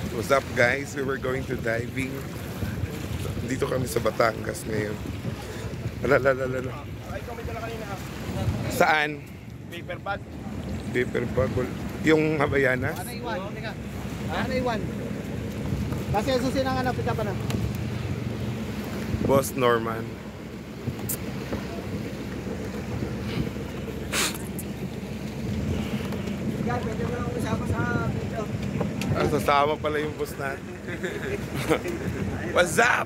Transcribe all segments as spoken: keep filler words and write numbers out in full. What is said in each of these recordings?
What's up guys? We were going to diving. Dito kami sa Batangas ngayon. Alalalala. Saan? Paper bag. Paper bag. Yung Habayanas? Ano iwan? Ano iwan? Kasi susi ng ano, pita pa na. Boss Norman. Yan, pwede mo lang usama sa video. Ah, sasama pala yung boss natin. What's up?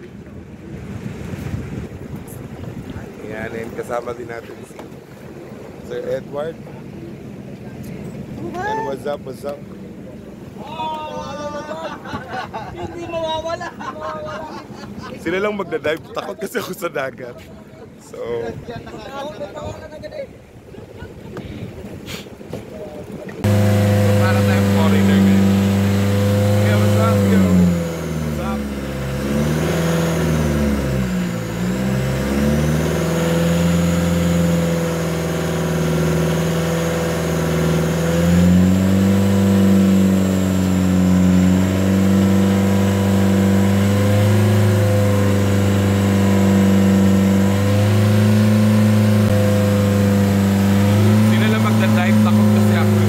Yan, and kasama din natin si Sir Edward. And what's up, what's up? Hindi mawawala. Sila lang magdadive. Takot kasi ako sa dagat. So, para tayong foreigner guys. Kaya what's up, yo? What's up? Sila lang magdadive. Takot kasi ako.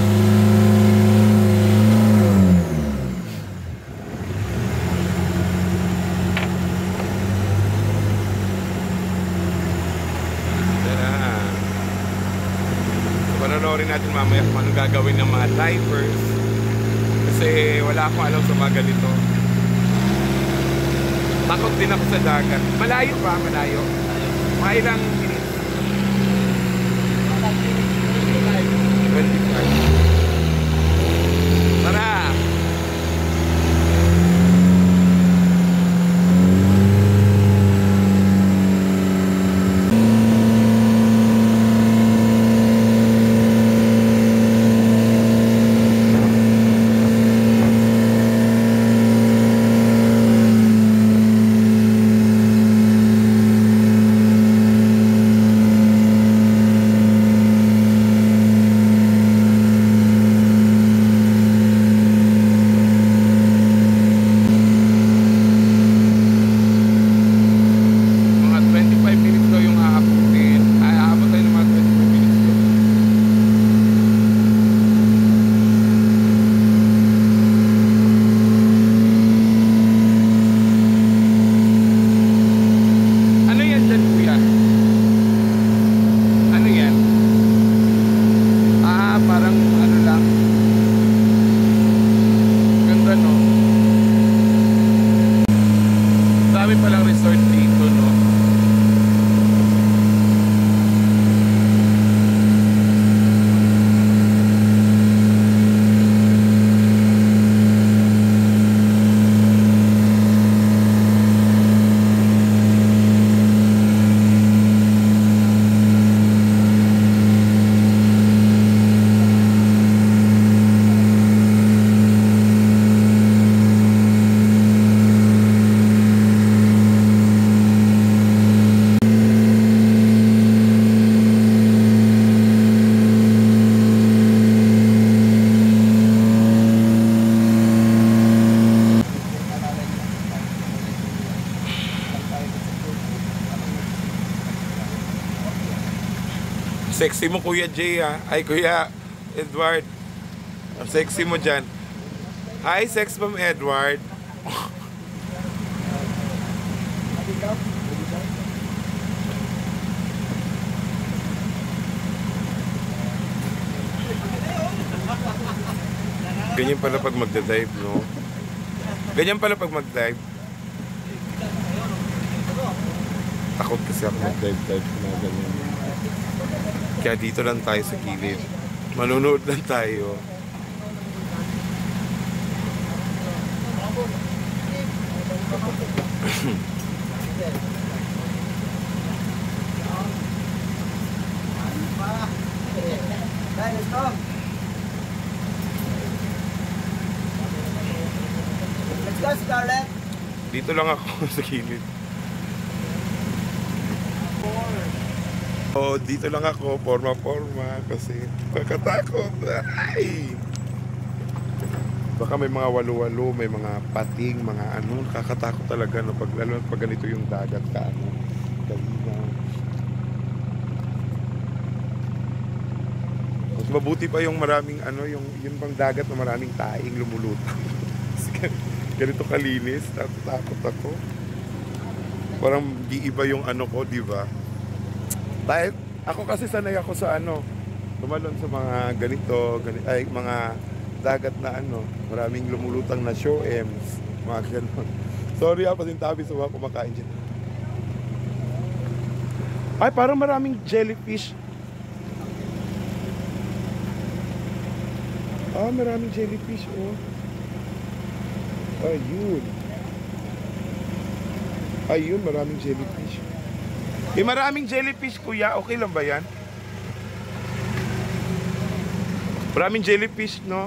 Panonoorin natin mamaya kung anong gagawin ng mga divers kasi wala akong alam sa mga ganito. Takot din ako sa dagat. Malayo pa, malayo. Mga ilang minutes? twenty-five. Tara! Palang resort dito, no? Sexy mo Kuya Jay ha. Ay Kuya Edward. Ang sexy mo dyan. Hi sex bomb Edward. Ganyan pala pag magda-dive, no? Ganyan pala pag mag-dive. Takot kasi ako mag-dive-dive na ganyan. Kaya dito lang tayo sa gilid. Manunood lang tayo. Let's go, Scarlett. Dito lang ako sa gilid. Oh, dito lang ako, forma-forma kasi kakatakot. Ay! Baka may mga walo-walo, may mga pating, mga ano, nakakatakot talaga no pag lalo pag ganito yung dagat ka ano. Kalinaw. Mas mabuti pa yung maraming ano, yung yung bang dagat na maraming taing lumulutang. Ganito kalinis, takot ako. Parang di iba yung ano ko, di ba? Dahil ako kasi sanay ako sa ano, tumalon sa mga ganito, ganito ay mga dagat na ano, maraming lumulutang na shoems, mga ganon. Sorry ah, pasintabi sa mga kumakain dyan. Ay, parang maraming jellyfish. Ah, maraming jellyfish, oh. Ayun. Ayun, maraming jellyfish. Eh, maraming jellyfish, kuya. Okay lang ba yan? Maraming jellyfish, no?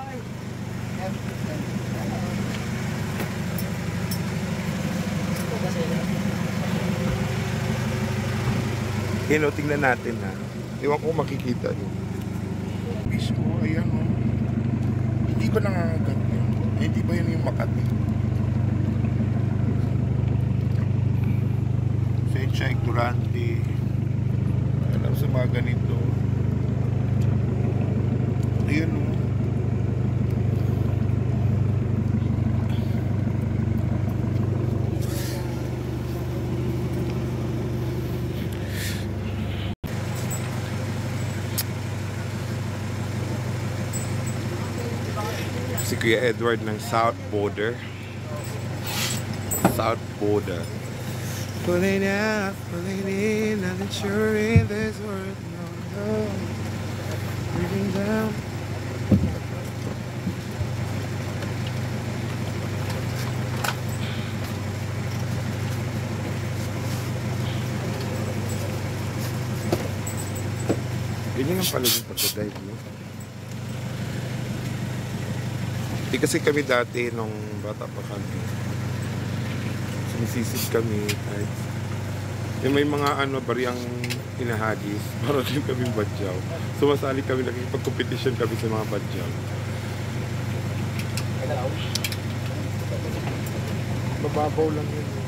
Yan o, tingnan natin ha. Iwan ko makikita yun. Fish ko, ayan o. Hindi ba nangangagat yun? Hindi ba yun yung Makati? Sensya, ignorante. Alam sa mga ganito. Ayan o. Si Kuya Edward ng South Border. South Border. Pulling out, pulling in, not sure if there's worth no, no. Breathing down. Ganyan ang pala yung pagka-dive, no? Di kasi kami dati nung bata pa kami, sumisisid kami kahit yung may mga ano bariyang hinahagis para din kami badyaw. Sumasali kami, nakikipag-competition kami sa mga badyaw. Mababaw lang yun.